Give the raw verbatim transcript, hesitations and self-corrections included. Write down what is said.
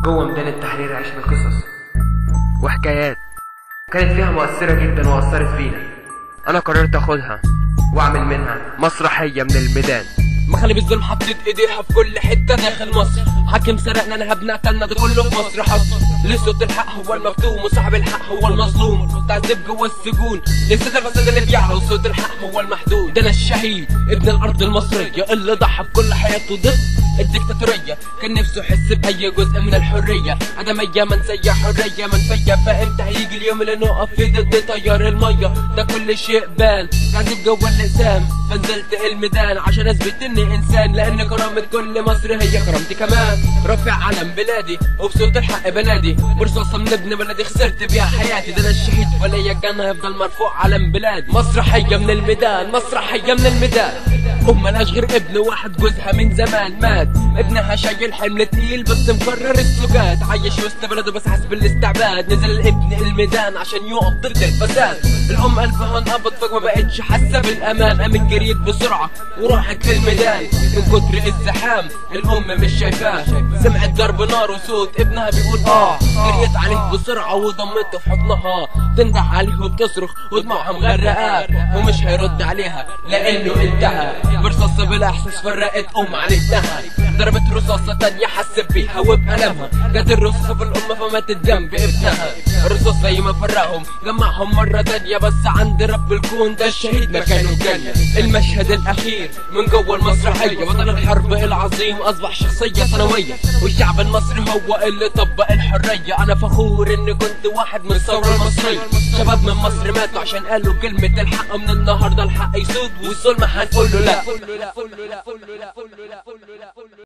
جوه ميدان التحرير عشنا قصص وحكايات كانت فيها مؤثرة جدا وأثرت فينا. أنا قررت أخدها وأعمل منها مسرحية من الميدان. مخالب الظلم حطت ايديها في كل حته داخل مصر، حاكم سرقنا نهبنا قتلنا ده كله في مصر حصر. ليه صوت الحق هو المكتوم وصاحب الحق هو المظلوم، تعذب جوه السجون لسه الفساد اللي بيعلى وصوت الحق هو المحدود. ده انا الشهيد ابن الارض المصريه اللي ضحى بكل حياته ضد الدكتاتوريه، كان نفسه يحس باي جزء من الحريه. عدميه منسيه حريه منفيه، فامتى هيجي اليوم اللي نقف في ضد تيار الميه؟ ده كل شيء بان تعذب جوه الاقسام، فنزلت الميدان عشان اثبت اني انسان، لان كرامه كل مصر هي كرامتي كمان. رافع علم بلادي وبصوت الحق بنادي، برصاصه من ابن بلدي خسرت بيها حياتي. ده انا الشهيد وليا الجنه هيفضل مرفوع علم بلادي. مسرحيه من الميدان، مسرحيه من الميدان. ام ملهاش غير ابن واحد جوزها من زمان مات، ابنها شايل حمل تقيل بس مقرر السجاد، عايش وسط بلده بس حاسس بالاستعباد. نزل الابن الميدان عشان يقف ضد الفساد. الام قلبها انقبض فجأة ما بقتش حاسه بالامان، قامت جريت بسرعه وراحت للميدان. من كتر الزحام الام مش شايفاه، سمعت ضرب نار وصوت ابنها بيقول اه، جريت عليه بسرعه وضمته في حضنها، تنده عليه وبتصرخ ودموعها مغرقاه، ومش هيرد عليها لانه انتهى. برصاصه بلا احساس فرقت ام عن ابنها، ضربت رصاصه تانيه حست بيها وبألمها، جت الرصاصه في الام فماتت جنب ابنها. الرصاص زي ما فرقهم جمعهم مره تانيه، بس عند رب الكون ده الشهيد مكانه جنه. المشهد الاخير من جوه المسرحيه، بطل الحرب العظيم اصبح شخصيه ثانويه، والشعب المصري هو اللي طبق الحريه. انا فخور اني كنت واحد من الثوره المصريه، شباب من مصر ماتوا عشان قالوا كلمه الحق. من النهارده الحق يسود والظلم هنقول له لا.